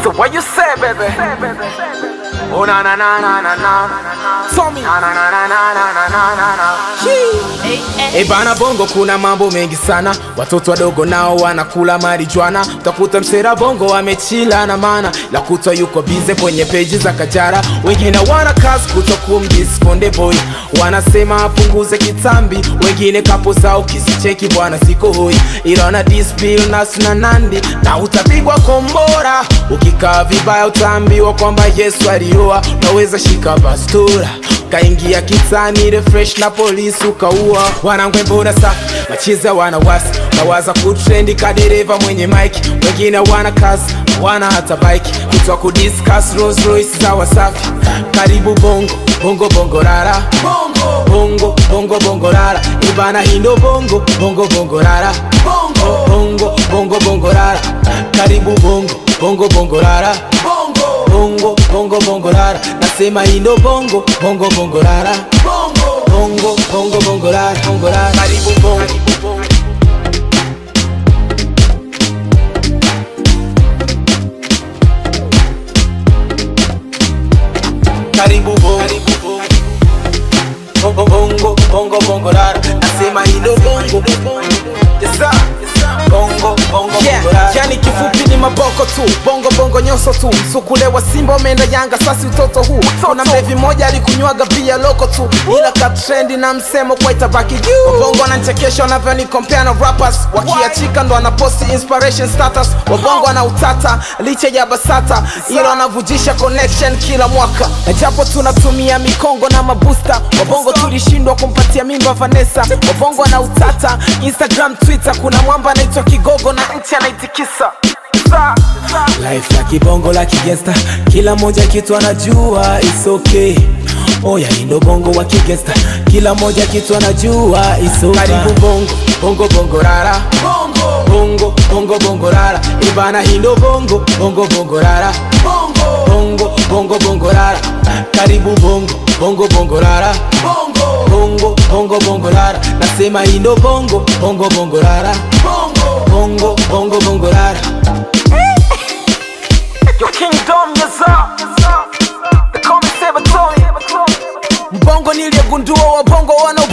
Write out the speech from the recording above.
So what you say, baby? Oh na na na na na na. Tommy. Na na na na na na na na na. Bana bongo kuna mambo mengi sana. Watoto wadogo nao wanakula marijuana. Utakuta msera bongo wamechila na mana, la kutwa yuko bize kwenye peji za kajara. Wengine wana kazi kutokumdiskonde boy, wanasema apunguze kitambi. Wengine kapo zao kisicheki bwana siko hoi, ilona disbil nasu na nandi na utapigwa kombora. Ukikaa vibaya utaambiwa kwamba Yesu alioa. Naweza shika bastura kaingia kitani refresh na polisi ukaua. Wanangwe mbona safi machiza wanawasi, nawaza kutrendi kadereva mwenye mic. Wengine wana kazi wana hata bike, kutwa kudiscuss Rolls Royce za Wasafi. Karibu bongo bongo bongo rara, bongo bongo bongo bongo rara. Ibana hindo bongo bongo bongo rara, bongo bongo bongo bongo rara. Karibu bongo bongo bongo rara, bongo bongo bongo bongo rara. Nasema hindo bongo bongo bongo rara, bongo bongo bongo bongo rara, bongo rara. Karibu bongo. Karibu bongo bongo bongo bongo bongo rara. Nasema hindo bongo. Yes sir. Bongo bongo bongo rara. Yani kifupi ni maboko tu, bongo bongo nyoso tu. Sukule wa Simba umeenda Yanga sasi utoto huu. Kuna mlevi moja alikunywaga bia loko tu, ila katrendi na msemo kwa itabaki juu. Wabongo wananichekesha wanavyoni compare na rappers, wakiachika ndo wanaposti inspiration status. Wabongo wana utata licha ya basata, ila wanavujisha connection kila mwaka. Na japo tunatumia mikongo na mabusta, wabongo tulishindwa kumpatia mimba Vanessa. Wabongo wana utata Instagram Twitter, kuna mwamba anaitwa Kigogo na nchi anaitikisa. Life la kibongo la kigesta, kila moja kitu anajua it's okay. Oya hindo bongo wa kigesta, kila moja kitu anajua it's okay. Karibu bongo bongo bongo rara, bongo bongo bongo bongo rara. Ibana hindo bongo bongo bongo rara, bongo bongo bongo bongo rara. Karibu bongo bongo bongo rara, bongo bongo bongo bongo rara. Nasema hindo bongo bongo bongo rara, bongo bongo bongo bongo rara. Your kingdom is up. They call me Seba. Mbongo niliyegundua wabongo wana